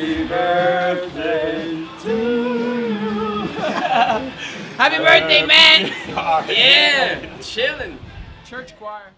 Happy birthday to you. Happy birthday, man! Yeah, chilling. Church choir.